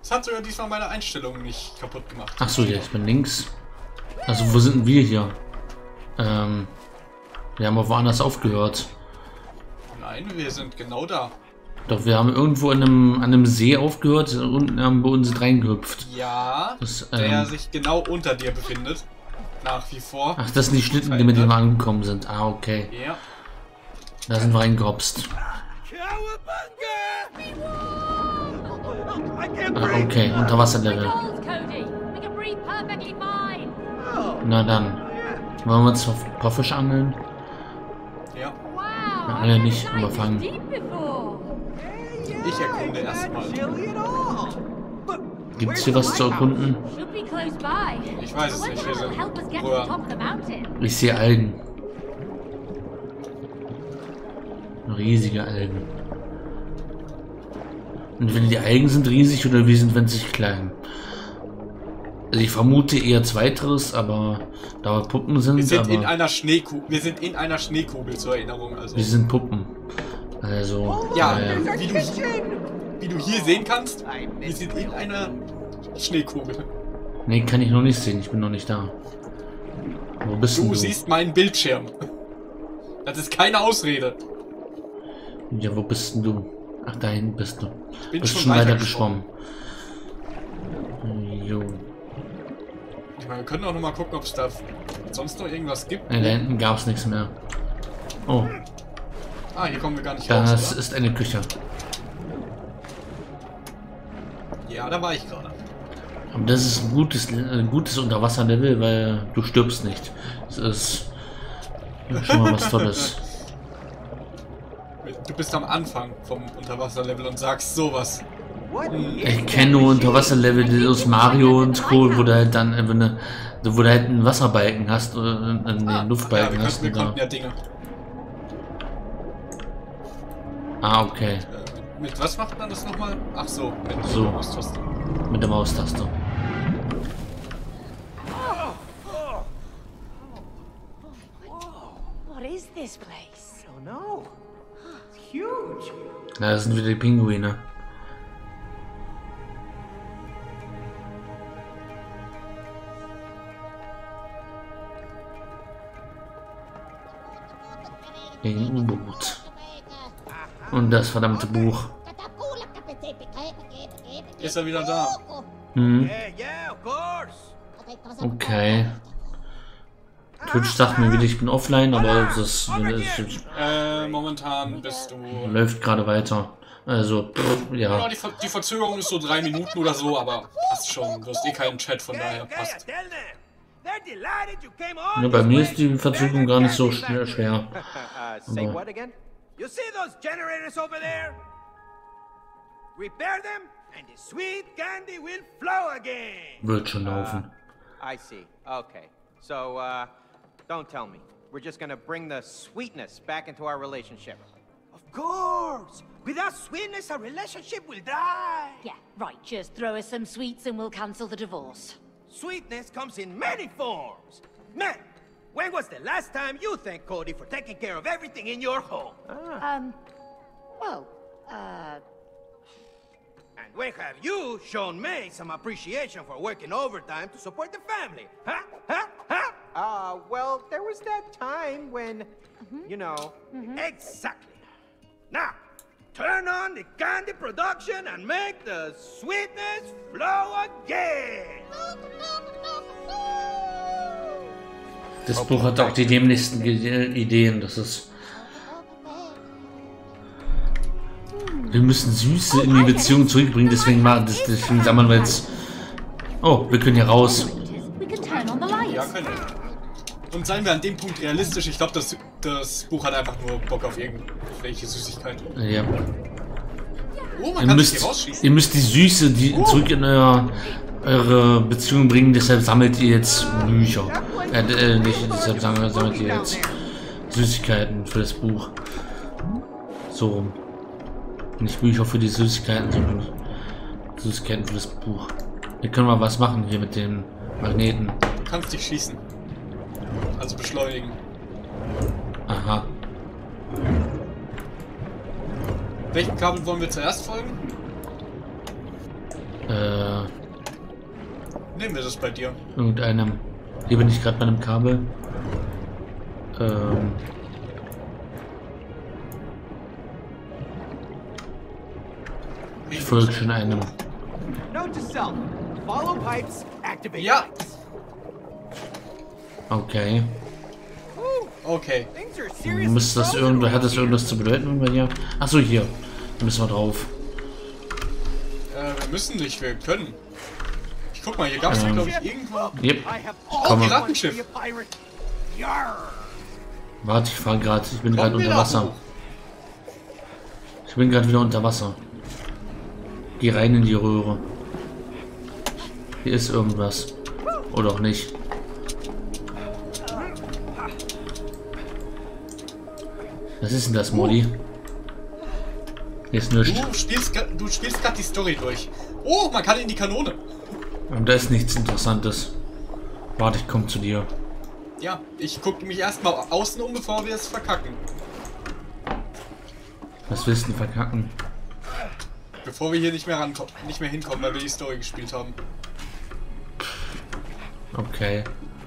Es hat sogar diesmal meine Einstellungen nicht kaputt gemacht. Achso, ja, ich bin links. Also, wo sind denn wir hier? Wir haben auch woanders aufgehört. Nein, wir sind genau da. Doch, wir haben irgendwo an einem See aufgehört und unten haben wir uns reingehüpft. Ja, Das, der sich genau unter dir befindet. Nach wie vor. Ach, das sind die Schlitten, die mit dem angekommen sind. Ah, okay. Ja. Da sind wir reingehopst. Ah, okay, Unterwasserlevel. Na dann. Wollen wir uns auf ein paar Fische angeln? Ja. Ja, nicht, aber fangen. Ich erkunde erstmal. Gibt es hier was zu erkunden? Ich weiß es nicht. Hier sind Röhren. Ich sehe Algen. Riesige Algen. Und wenn die Algen sind riesig oder wir sind winzig klein? Also ich vermute eher zweiteres, aber da wir Puppen sind. Wir sind aber in einer Schneekugel. Wir sind in einer Schneekugel zur Erinnerung. Also. wir sind Puppen. Also. Ja, naja. wie du hier sehen kannst, wir sind in einer Schneekugel. Nee, kann ich noch nicht sehen. Ich bin noch nicht da. Wo bist denn Du du? siehst meinen Bildschirm. Das ist keine Ausrede. Ja, wo bist denn du? Ach, da hinten bist du. Ich bin Bist schon weiter weiter geschwommen. Jo. Ich meine, wir können auch noch mal gucken, ob es da sonst noch irgendwas gibt. Da hinten gab es nichts mehr. Oh, Ah, hier kommen wir gar nicht raus, das oder? ist eine Küche. Ja, da war ich gerade. Aber das ist ein gutes Unterwasserlevel, weil du stirbst nicht. Das ist schon mal was Tolles. Du bist am Anfang vom Unterwasserlevel und sagst sowas. Ich kenne nur Unterwasserlevel aus Mario und Co., wo du halt dann wo du halt einen Wasserbalken hast oder einen Luftbalken Ja, hast. wir Und da. konnten ja Dinge. Ah, okay. Mit was macht man das nochmal? Ach so, mit So. der Maustaste. Mit der Maustaste. What is this place? I don't know. It's huge. Na, das sind wieder die Pinguine. Gegen U-Boot. Und das verdammte Buch. Ist er wieder da? Hm, Yeah, of course. okay. Twitch sagt mir wieder, ich bin offline, aber das Momentan bist du... läuft gerade weiter. Also, Ja, ja. die Verzögerung ist so 3 Minuten oder so, aber passt schon. Du hast eh keinen Chat, von daher passt. Tell them. They're delighted you came all Ja, bei this mir way. ist die Verzögerung gar nicht so schwer. Say Aber- what again? You see those generators over there? Repair them and the sweet candy will flow again. Wird schon laufen. I see. Okay. So, don't tell me. We're just gonna bring the sweetness back into our relationship. Of course. Without sweetness, our relationship will die. Yeah, right. Just throw us some sweets and we'll cancel the divorce. Sweetness comes in many forms. Man, when was the last time you thanked Cody for taking care of everything in your home? Well, And when have you shown May some appreciation for working overtime to support the family? Huh? Huh? Huh? Well, there was that time when, you know... Exactly. Now, turn on the candy production and make the sweetness flow again. Das Buch hat auch die dämlichsten Ideen. Das ist. Wir müssen Süße in die Beziehung zurückbringen, deswegen sammeln wir jetzt. Oh, wir können hier raus. we can turn on the lights. Ja, können wir. Und seien wir an dem Punkt realistisch, ich glaube, das Buch hat einfach nur Bock auf irgendwelche Süßigkeiten. Ja. Oh, man kann sich hier rausschießen. Ihr müsst die Süße zurück in eure Beziehung bringen, deshalb sammelt ihr jetzt Bücher. Nicht, deshalb sammelt ihr jetzt Süßigkeiten für das Buch. So rum. Nicht Bücher für die Süßigkeiten, sondern Süßigkeiten für das Buch. Hier können wir was machen hier mit den Magneten. Du kannst dich schießen. Also beschleunigen. Aha. Welchem Kabel wollen wir zuerst folgen? Nehmen wir das bei dir. Irgendeinem. Hier bin ich gerade bei einem Kabel. Ich folge schon einem. Note to self. Follow pipes, activate Ja. lights. Okay. Okay. Things are seriously Muss das irgendwo, hat das irgendwas zu bedeuten bei dir? Achso, hier. Da müssen wir drauf. Wir müssen nicht, wir können. Ich guck mal, hier gab es glaube ich irgendwo. Yep. I have Oh, always Piratenschiff. wanted to be a pirate. Yarr. Warte, ich fahre gerade. Ich bin gerade Kommen wir unter da Wasser. hoch? Ich bin gerade wieder unter Wasser. Geh rein in die Röhre. Hier ist irgendwas. Oder auch nicht. Was ist denn das, Molly? Hier ist nichts. Du spielst gerade die Story durch. Oh, man kann in die Kanone. Und da ist nichts Interessantes. Warte, ich komme zu dir. Ja, ich gucke mich erstmal außen um, bevor wir es verkacken. Was willst du denn verkacken? Bevor wir hier nicht mehr hinkommen, weil wir die Story gespielt haben. Okay.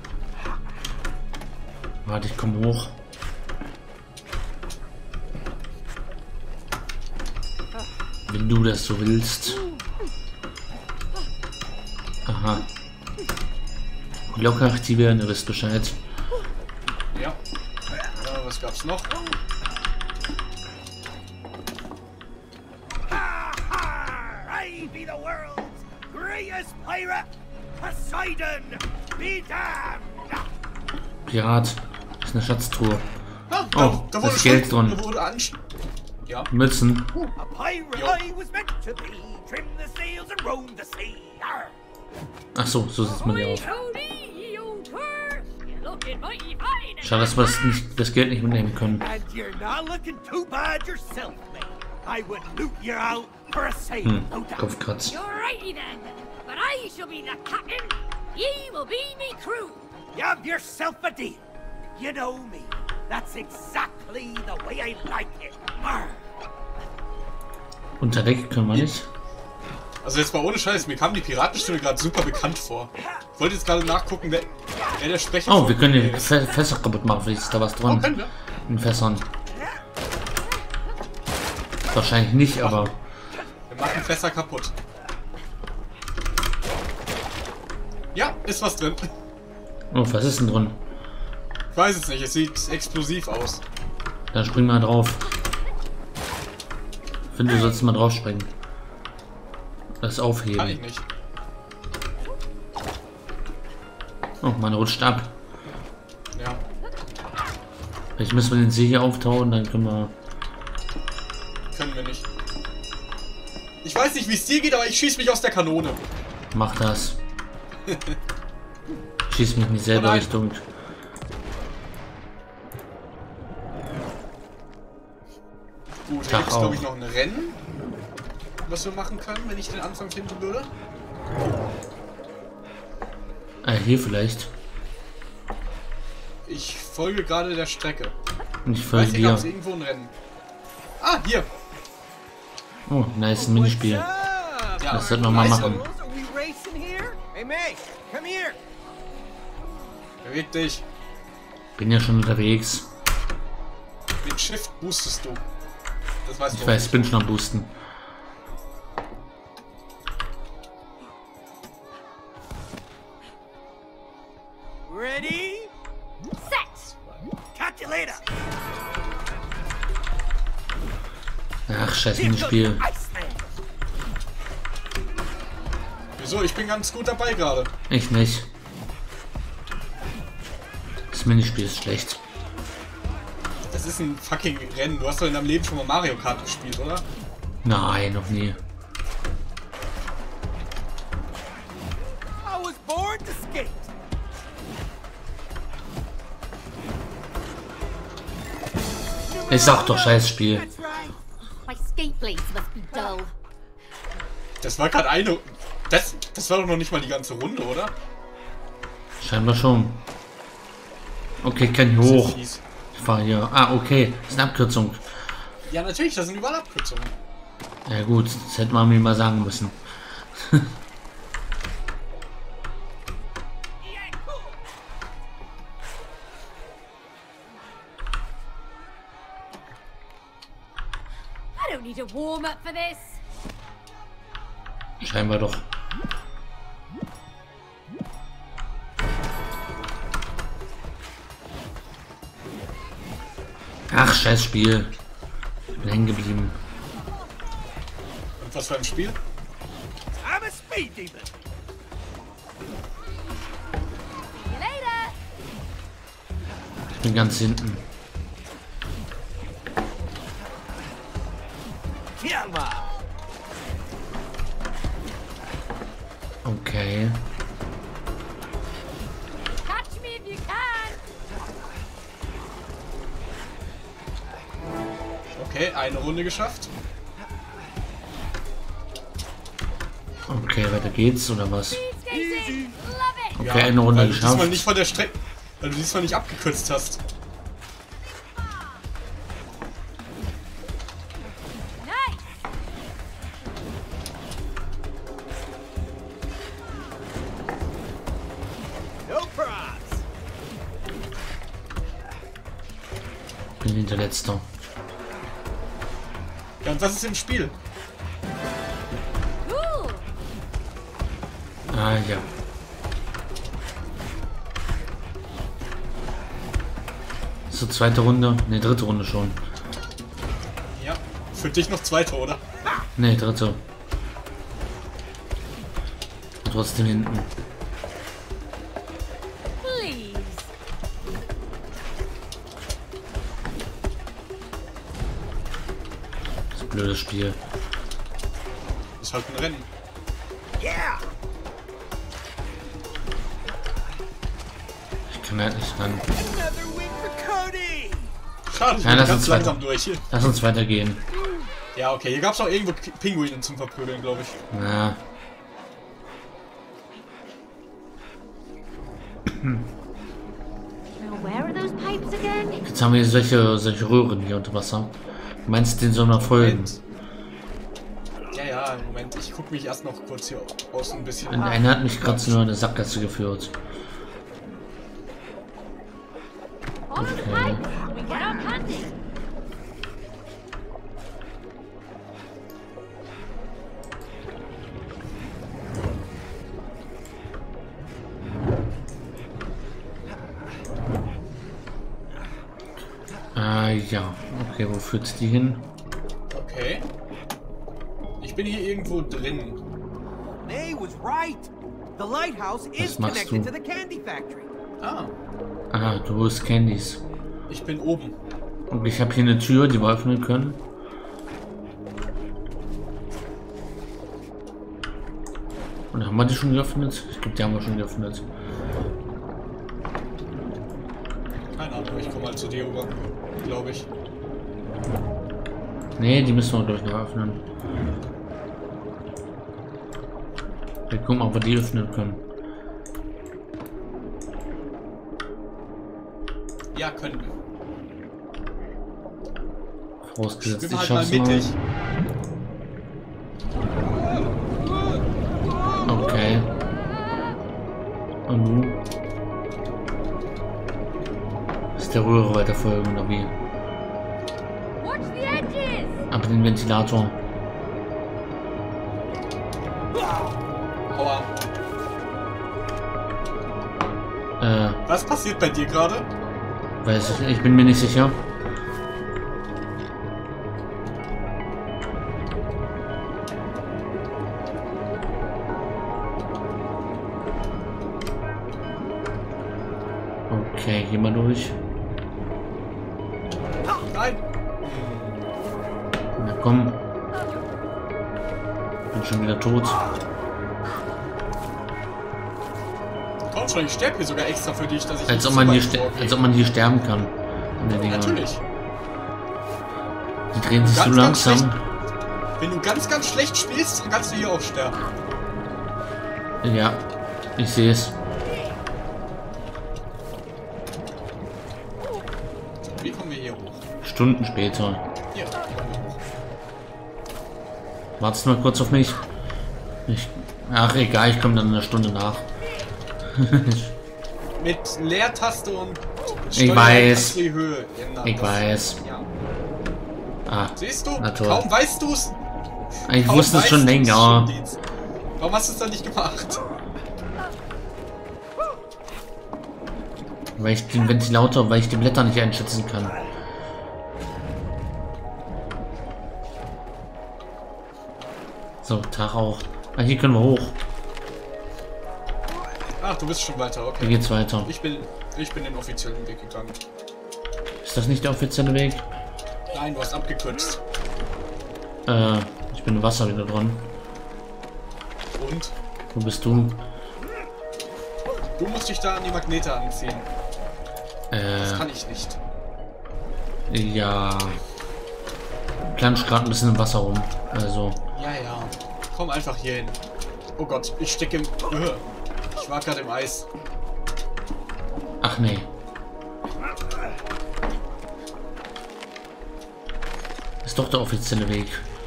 Warte, ich komme hoch. Wenn du das so willst. Aha. Glocke aktivieren, ihr wisst Bescheid. Ja. Was gab's noch? I be the world's greatest pirate, Poseidon. Be damned. Pirat. Das ist eine Schatztruhe. Ah, Oh, da ist Geld drin. Da wurde ja. Mützen. A pirate Yo. I was meant to be. Trim the sails and roam the sea. Arr. Ach so, so setzt man die auf. Schade, dass wir das Geld nicht mitnehmen können. And you're not looking too bad yourself, mate. I would loot you out for a sail, no doubt. Kopfkratz. You're righty then, but I shall be the captain. Ye will be me crew. You have yourself a deal. You know me. That's exactly the way I like it. Arr. Unter Deck können wir nicht. Also jetzt mal ohne Scheiß, mir kam die Piratenstimme gerade super bekannt vor. Ich wollte jetzt gerade nachgucken, wer der Sprecher Oh, wir können die ist. Fässer kaputt machen. Vielleicht ist da was Oh, dran. können wir? In Fässern. Wahrscheinlich nicht, aber Wir machen Fässer kaputt. Ja, ist was drin. oh, was ist denn drin? Ich weiß es nicht, es sieht explosiv aus. Dann spring mal drauf. Ich finde, du sollst mal drauf springen. Das Kann ich aufheben. nicht. Oh, man rutscht ab. Ja. Vielleicht müssen wir den See hier auftauen, dann können wir. Können wir nicht. Ich weiß nicht, wie es dir geht, aber ich schieße mich aus der Kanone. Mach das. Schieß mich in dieselbe Oh nein. Richtung. Gut, da Tag gibt es glaube ich auch. noch ein Rennen, was wir machen können, wenn ich den Anfang finden würde. Hier vielleicht. Ich folge gerade der Strecke. Und ich Ich folge weiß nicht, ob dir. es irgendwo ein Rennen. Ah, hier. Oh, nice Minispiel. Ja, Das sollten wir mal nice. machen. Are we racing here? Hey, May, come here. Beweg dich. Bin ja schon unterwegs. Mit Shift boostest du. Das weißt Ich du. weiß, ich bin schon am Boosten. Ready? Set. Catch you later. Ach, scheiß Minispiel. Iceman. Wieso? Ich bin ganz gut dabei gerade. Ich nicht. Das Minispiel ist schlecht. Das ist ein fucking Rennen. Du hast doch in deinem Leben schon mal Mario Kart gespielt, oder? Nein, noch nie. I was born to skate. Ich sag doch, scheiß Spiel. That's right. My skate blades must be dull. Das war gerade eine. Das war doch noch nicht mal die ganze Runde, oder? Scheinbar schon. Okay, ich kann hier Das ist hoch. fies. Ich fahre hier. Ah, okay. Das ist eine Abkürzung. Ja, natürlich, das sind überall Abkürzungen. Ja gut, das hätte man mir mal sagen müssen. to warm up for this? Scheinbar doch. Ach, scheiß Spiel. Ich bin hängen geblieben. Und was für ein Spiel? I'm a speed demon. See you later. Ich bin ganz hinten. Yalla. Okay. Catch me if you can. Okay, eine Runde geschafft. Okay, weiter geht's, oder was? Speed skating. Love it. Okay, eine Runde weil du diesmal geschafft. nicht von der Strecke, weil du diesmal nicht abgekürzt hast. Nice. No props. Bin hinterletzter. Ja, und was ist im Spiel? Cool. Ah, ja. So, zweite Runde. Ne, dritte Runde schon. Ja, für dich noch zweite, oder? Ne, dritte. Trotzdem hinten. Please. Das blöde Spiel. Ist halt ein Rennen. Yeah. Ich kann halt nicht ran. Another win for Cody. Schade, ich Ja, bin lass ganz uns langsam weiter. durch hier. Lass uns weitergehen. Ja, okay, hier gab es auch irgendwo Pinguine zum Verprügeln, glaube ich. Na. Now, where are those pipes again? Jetzt haben wir solche Röhren hier unter Wasser. Du meinst, den soll man folgen? Moment. Ja, Moment, ich gucke mich erst noch kurz hier außen ein bisschen Und einer hat mich gerade nur in eine Sackgasse geführt. All those Okay. pipes! We get our candy! Ah, ja. Okay, wo führt die hin? Okay. Ich bin hier irgendwo drin. May was right. The lighthouse is machst connected du? to the candy factory. Ah, Ah, du holst Candies. ich bin oben. Und ich habe hier eine Tür, die wir öffnen können. Und haben wir die schon geöffnet? Ich glaube, die haben wir schon geöffnet. Keine Ahnung, ich komme mal zu dir rüber. Glaube ich. Nee, die müssen wir glaube ich noch öffnen. Wir gucken, ob wir die öffnen können. Ja, können wir. Vorausgesetzt, Schwimm ich halt mal schaff's mal. mittig. Okay. Und du? Ist der Röhre weiter folgen oder wie? Watch the edges. Aber den Ventilator. Aua. Was passiert bei dir gerade? Weiß ich, ich bin mir nicht sicher. Okay, geh mal durch. Nein. Na komm. Bin schon wieder tot. Komm schon, ich sterbe hier sogar extra für dich, dass ich Als nicht ob man so hier, weit vorgehe. als ob man hier sterben kann. An den Dingern. Natürlich. Die drehen sich so Ganz, ganz langsam. Wenn du ganz, ganz schlecht spielst, dann kannst du hier auch sterben. Ja, ich sehe es. So, wie kommen wir hier hoch? Stunden später. Hier, kommen wir hoch. Wartest mal kurz auf mich. Ach, egal, ich komme dann eine Stunde nach. Mit Leertaste und Ich weiß. kannst du die Höhe ändern. Ich weiß. Ja. Ah, Siehst du? na toll. Kaum weißt du's. Ich Kaum wusste es schon weißt du's, länger. steht's. Warum hast du es dann nicht gemacht? Weil ich den Ventilator, weil ich die Blätter nicht einschätzen kann. So, Tag auch. Ah, hier können wir hoch. Ach, du bist schon weiter, Hier okay. geht's weiter. Ich bin den offiziellen Weg gegangen. Ist das nicht der offizielle Weg? Nein, du hast abgekürzt. Ich bin im Wasser wieder dran. Und? Wo bist du? Du musst dich da an die Magnete anziehen. Das kann ich nicht. Ja. Plansch gerade ein bisschen im Wasser rum. Also. Ja, ja. Komm einfach hier hin. Oh Gott, ich stecke im... Ich war gerade im Eis. Ach nee. Ist doch der offizielle Weg.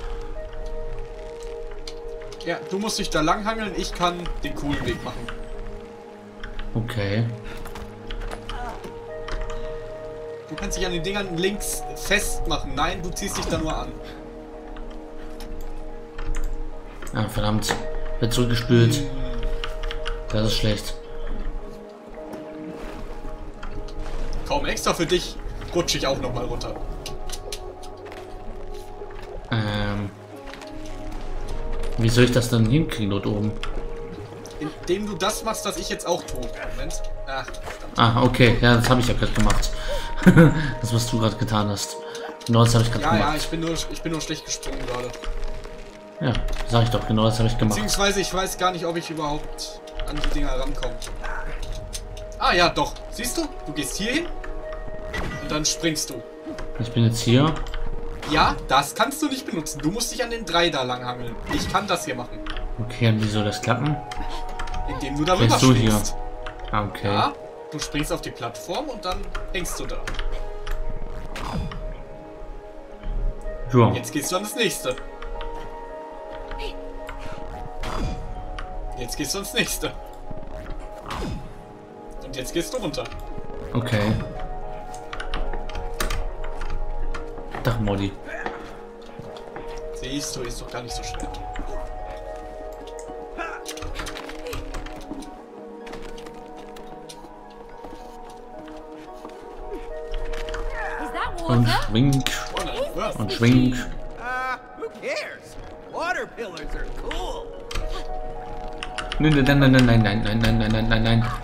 Ja, du musst dich da langhangeln, ich kann den coolen Weg machen. Okay. Du kannst dich an den Dingern links festmachen. Nein, du ziehst dich da nur an. Ah, verdammt. Wird zurückgespült. Das ist schlecht. Kaum extra für dich rutsche ich auch nochmal runter. Wie soll ich das dann hinkriegen dort oben? Indem du das machst, was ich jetzt auch tue. Moment. Ach, verdammt. Ah, okay. Ja, das habe ich ja gerade gemacht. Das, was du gerade getan hast. Genau das habe ich gerade Ja, gemacht. ja, ich bin nur schlecht gesprungen gerade. Ja, sag ich doch. Genau das habe ich gemacht. Beziehungsweise ich weiß gar nicht, ob ich überhaupt an die Dinger rankomme. Ah ja, doch. Siehst du? Du gehst hier hin und dann springst du. Ich bin jetzt hier. Ja, das kannst du nicht benutzen. Du musst dich an den 3 da langhangeln. Ich kann das hier machen. Okay, und wie soll das klappen? Indem du darüber Vielleicht so hier. springst. Ah, okay. Ja, du springst auf die Plattform und dann hängst du da. Ja. Jetzt gehst du an das nächste. Jetzt gehst du ans nächste. Und jetzt gehst du runter. Okay. Dach Modi. Siehst du, ist doch gar nicht so schwer. Is that Und water? schwink. Ja. Und schwink. Who cares? Water pillars are cool. Nein, nein, nein, nein, nein, nein, nein, nein, nein, nein, nein, nein.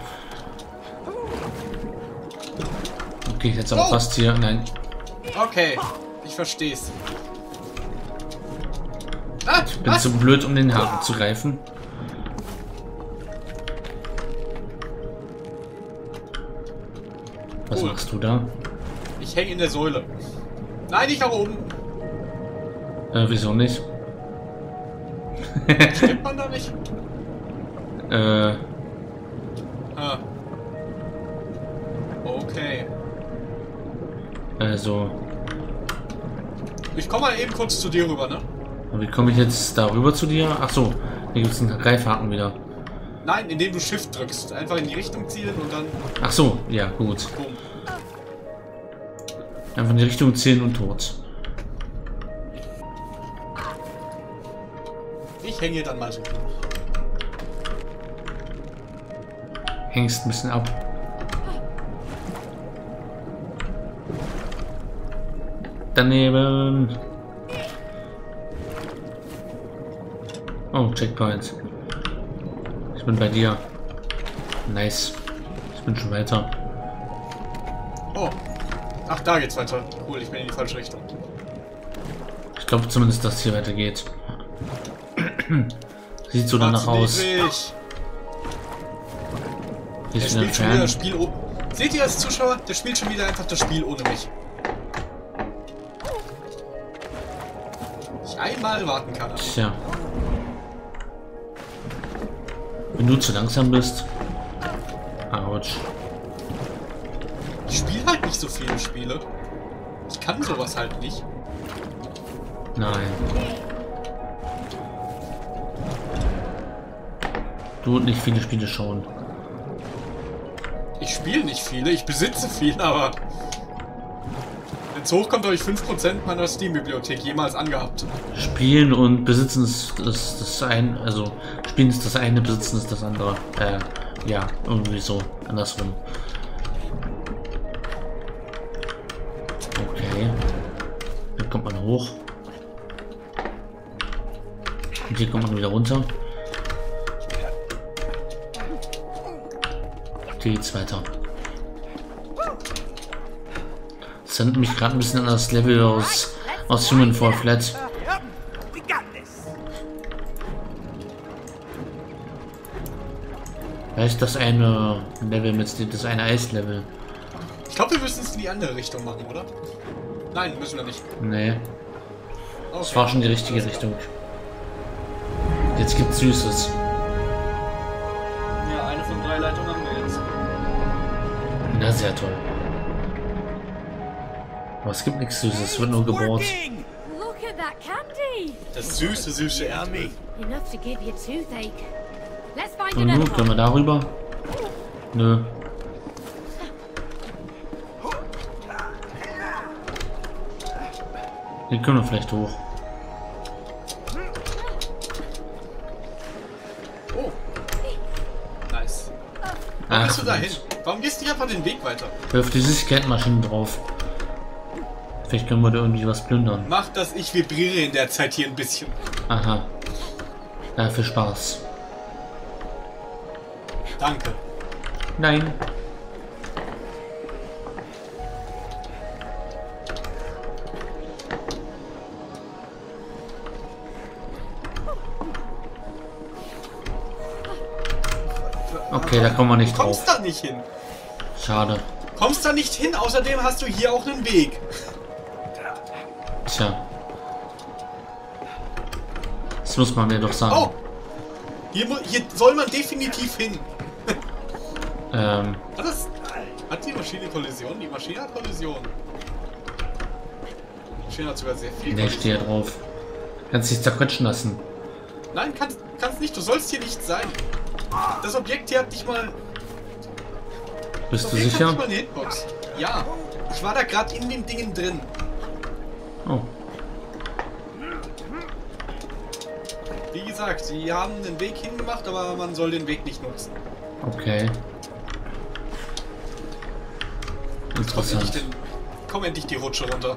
Okay, jetzt aber Oh. fast hier. Nein. Okay, ich versteh's. Ah, Ich bin was? zu blöd, um den Haken zu greifen. Was Cool. machst du da? Ich hänge in der Säule. Nein, nicht nach oben. Wieso nicht? Stimmt man da nicht? äh, Ah. Okay. also. Ich komme mal eben kurz zu dir rüber, ne? Wie komme ich jetzt da rüber zu dir? Ach so, hier gibt es einen Greifhaken wieder. Nein, indem du Shift drückst. Einfach in die Richtung zielen und dann... Ach so, ja, gut. Boom. Einfach in die Richtung zielen und tot. Ich hänge hier dann mal so. Hängst ein bisschen ab. Daneben. Oh, Checkpoint. Ich bin bei dir. Nice. Ich bin schon weiter. Oh. Ach, da geht's weiter. Cool, ich bin in die falsche Richtung. Ich glaube zumindest, dass es hier weitergeht. Sieht so danach aus. Niedrig. Hier Der ist wieder ein spielt schon wieder Fan. das Spiel ohne... Seht ihr als Zuschauer? Der spielt schon wieder einfach das Spiel ohne mich. Ich einmal warten kann. Tja. Wenn du zu langsam bist. Autsch. Ich spiele halt nicht so viele Spiele. Ich kann sowas halt nicht. Nein. Du und nicht viele Spiele schauen. Ich spiele nicht viele, ich besitze viele, aber... Wenn es hochkommt, habe ich 5% meiner Steam-Bibliothek jemals angehabt. Spielen und besitzen ist das eine, also spielen ist das eine, besitzen ist das andere. Ja, irgendwie so, andersrum. Okay. Hier kommt man hoch. Und hier kommt man wieder runter. Hier geht's weiter. Das erinnert mich gerade ein bisschen an das Level aus Human Fall Flat. Yep, we got this. Da ist das eine Level mit das eine Eislevel. Ich glaube, wir müssen es in die andere Richtung machen, oder? Nein, müssen wir nicht. Nee, das Okay. war schon die richtige Richtung. Jetzt gibt's Süßes. Ja, eine von 3 Leitungen haben wir jetzt. Na, sehr toll. Aber es gibt nichts Süßes, es wird nur gebohrt. Working. Look at that candy! Das süße Yummy. Enough to give you toothache. Let's find Und another nun können wir one. darüber. Nö. Hier können wir vielleicht hoch. Oh. Nice. Warum Ach, gehst du da hin? Mensch. Warum gehst du nicht einfach den Weg weiter? Wirf die Süßigkeitenmaschine drauf. Vielleicht können wir da irgendwie was plündern. Mach das, ich vibriere in der Zeit hier ein bisschen. Aha. Ja, viel Spaß. Danke. Nein. Okay, da kommen wir nicht Du kommst drauf. da nicht hin. Schade. Kommst da nicht hin, außerdem hast du hier auch einen Weg. Tja. Das muss man mir doch sagen. Oh! Hier soll man definitiv hin. Hat die Maschine Kollision? Die Maschine hat Kollision. Die Maschine hat sogar sehr viel Der steht hier drauf. Kannst dich zerquetschen lassen. Nein, kannst nicht. Du sollst hier nicht sein. Das Objekt hier hat nicht mal... Bist Das du Objekt hat sicher? nicht mal eine Hitbox. Ja. Ich war da gerade in den Dingen drin. Oh. Wie gesagt, sie haben den Weg hingemacht, aber man soll den Weg nicht nutzen. Okay. Interessant. Komm endlich die Rutsche runter.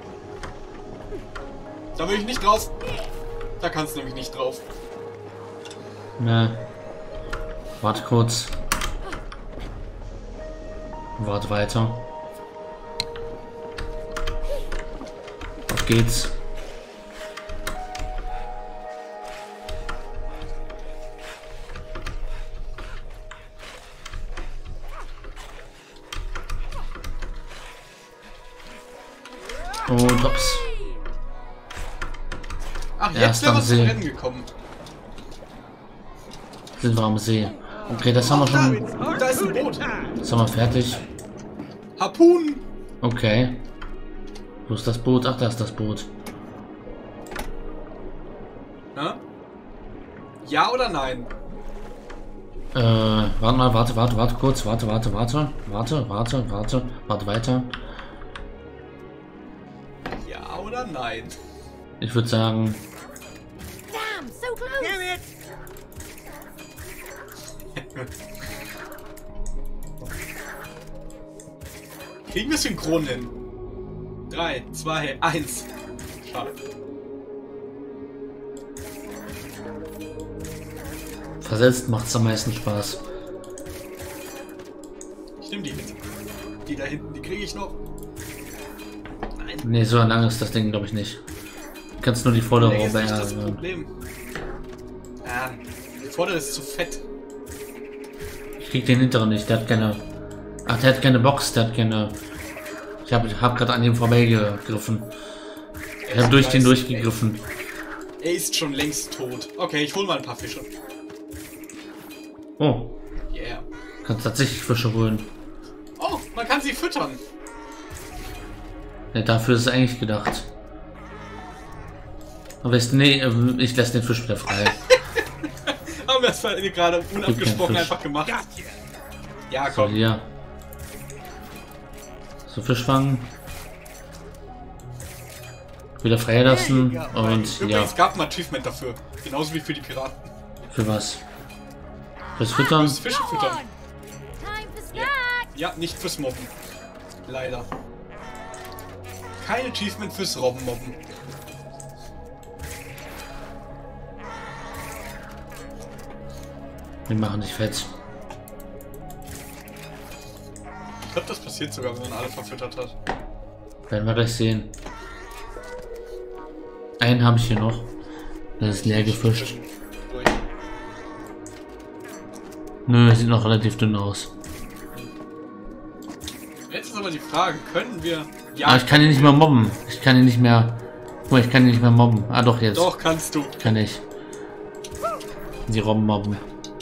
Da will ich nicht drauf. Da kannst du nämlich nicht drauf. Ne. Warte kurz. Warte weiter. Auf geht's. Und hops. Ach, Ja, jetzt ist wären wir am zum See. Rennen gekommen. Sind wir am See. Okay, das haben wir schon. Da ist ein Boot. Das haben wir fertig. Harpunen. Okay. Wo ist das Boot? Ach, da ist das Boot. Na? Ja oder nein? Warte mal, warte kurz. Warte weiter. Ja oder nein? Ich würde sagen, Damn, so close! Damn it. Kriegen wir synchron hin? 3, 2, 1. Schade. versetzt macht es am meisten Spaß. Ich nehme die mit. Die da hinten, die kriege ich noch. Nein. Ne, so lang ist das Ding, glaube ich, nicht. Du kannst nur die vordere Nee, ist Robe nicht das erhöhen. Problem. Ja, die vordere ist zu fett. Ich krieg den hinteren nicht, der hat keine. Ach, der hat keine Box, der hat keine. Ich hab gerade an dem vorbeigegriffen. Ich habe durch den durchgegriffen. Er ist schon längst tot. Okay, ich hol mal ein paar Fische. Oh, Yeah. kannst tatsächlich Fische holen. Oh, man kann sie füttern. Ja, dafür ist es eigentlich gedacht. Aber nee, ich lasse den Fisch wieder frei. Haben wir das gerade unabgesprochen Fisch. einfach gemacht. Gotcha. Ja, So, komm. hier. So, Fisch fangen. wieder freilassen und ja. Übrigens gab ein Achievement dafür. Genauso wie für die Piraten. Für was? Fürs Füttern? Fürs Fische füttern. Time for Ja. snack. Ja, nicht fürs Mobben. Leider. Kein Achievement fürs Robbenmobben. Wir machen dich fett. Ich glaube, das passiert sogar, wenn man alle verfüttert hat. Werden wir gleich sehen. Einen habe ich hier noch. Das ist leer gefischt. Durch. Nö, sieht noch relativ dünn aus. Jetzt ist aber die Frage, können wir... Ja, Ah, ich kann ihn nicht mehr mobben. Ich kann ihn nicht mehr... Guck mal, ich kann ihn nicht mehr mobben. Ah, doch, jetzt. Doch, kannst du. Kann ich. Die Robben mobben.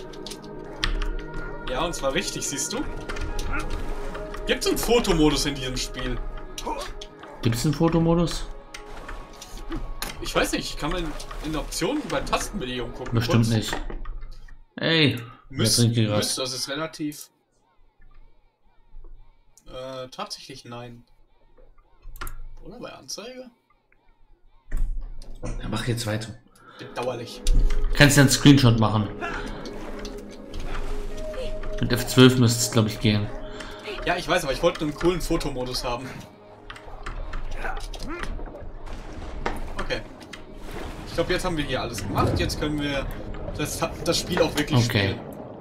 Ja, und zwar richtig, siehst du? Gibt es einen Fotomodus in diesem Spiel? Gibt es einen Fotomodus? Ich weiß nicht, kann man in Optionen bei Tastenbelegung gucken? Bestimmt kurz? nicht. Ey, wer trinkt hier Müsste, gerade? das ist relativ... tatsächlich nein. Oder bei Anzeige? Ja, mach jetzt weiter. Bedauerlich. Kannst du einen Screenshot machen? Mit F12 müsste es, glaube ich, gehen. Ja, ich weiß, aber ich wollte einen coolen Fotomodus haben. Okay. Ich glaube, jetzt haben wir hier alles gemacht. Jetzt können wir das Spiel auch wirklich Okay. spielen.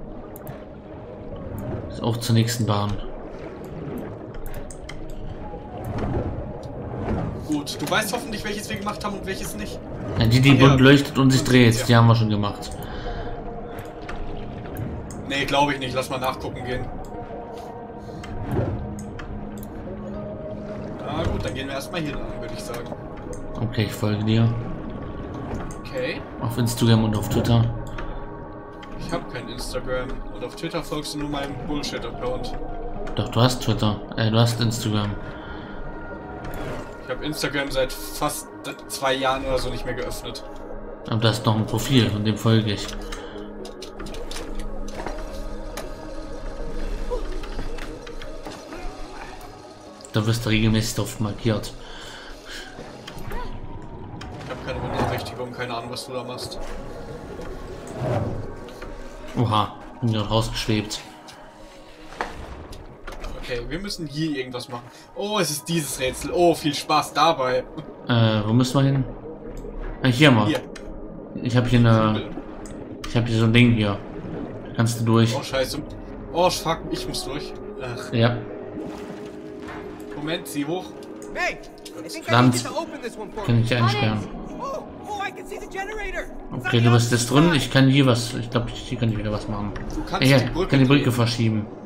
Ist auch zur nächsten Bahn. Gut, du weißt hoffentlich, welches wir gemacht haben und welches nicht. Ja, die Ach ja. bunt leuchtet und sich dreht, die haben wir schon gemacht. Nee, glaube ich nicht. Lass mal nachgucken gehen. Na gut, dann gehen wir erstmal hier lang, würde ich sagen. Okay, ich folge dir. Okay. Auf Instagram und auf Twitter. Ich habe kein Instagram. Und auf Twitter folgst du nur meinem Bullshit-Account. Doch, du hast Twitter. Du hast Instagram. Ich habe Instagram seit fast 2 Jahren oder so nicht mehr geöffnet. Aber da ist noch ein Profil und dem folge ich. Da wirst du regelmäßig drauf markiert. Ich habe keine Benachrichtigung, keine Ahnung, was du da machst. Oha, bin gerade rausgeschwebt. Okay, wir müssen hier irgendwas machen. Oh, es ist dieses Rätsel. Oh, viel Spaß dabei. Wo müssen wir hin? Ah, hier mal. Hier. Ich habe hier eine. Ich habe hier so ein Ding hier. Kannst du durch? Oh, scheiße. Oh, fuck, ich muss durch. Ach, Ja. Moment, zieh hoch. Hey, I think I Verdammt. need you to open this one for Kann me. ich einsperren. Oh, I can see the generator. Okay, du bist jetzt drin. Ich kann hier was. Ich glaube, hier kann ich wieder was machen. Du kannst Ja, die ich Brücke kann die Brücke drehen. verschieben.